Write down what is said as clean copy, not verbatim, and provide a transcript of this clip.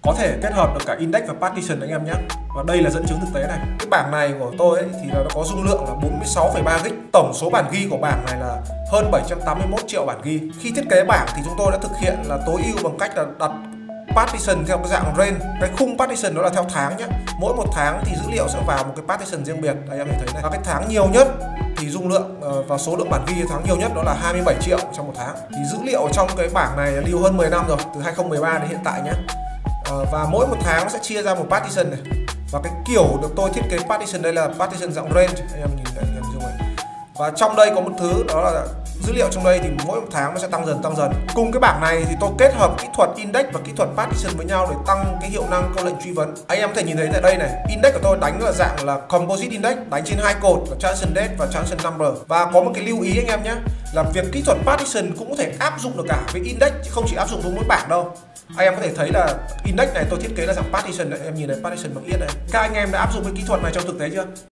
có thể kết hợp được cả index và partition anh em nhé. Và đây là dẫn chứng thực tế này. Cái bảng này của tôi ấy, thì nó có dung lượng là 46,3 GB. Tổng số bản ghi của bảng này là hơn 781 triệu bản ghi. Khi thiết kế bảng thì chúng tôi đã thực hiện là tối ưu bằng cách là đặt partition theo cái dạng range. Cái khung partition đó là theo tháng nhé. Mỗi một tháng thì dữ liệu sẽ vào một cái partition riêng biệt. Đây em thấy này. Và cái tháng nhiều nhất thì dung lượng và số lượng bản ghi tháng nhiều nhất đó là 27 triệu trong một tháng. Thì dữ liệu trong cái bảng này lưu hơn 10 năm rồi, từ 2013 đến hiện tại nhé. Và mỗi một tháng sẽ chia ra một partition này. Và cái kiểu được tôi thiết kế partition đây là partition dạng range, anh em nhìn này, và trong đây có một thứ đó là dữ liệu trong đây thì mỗi một tháng nó sẽ tăng dần. Cùng cái bảng này thì tôi kết hợp kỹ thuật index và kỹ thuật partition với nhau để tăng cái hiệu năng câu lệnh truy vấn. Anh em có thể nhìn thấy tại đây này, index của tôi đánh là dạng là composite index, đánh trên hai cột là transaction date và transaction number. Và có một cái lưu ý anh em nhé, là việc kỹ thuật partition cũng có thể áp dụng được cả với index chứ không chỉ áp dụng với mỗi bảng đâu. Anh em có thể thấy là index này tôi thiết kế là dạng partition này, em nhìn này, partition bằng yết này. Các anh em đã áp dụng cái kỹ thuật này trong thực tế chưa?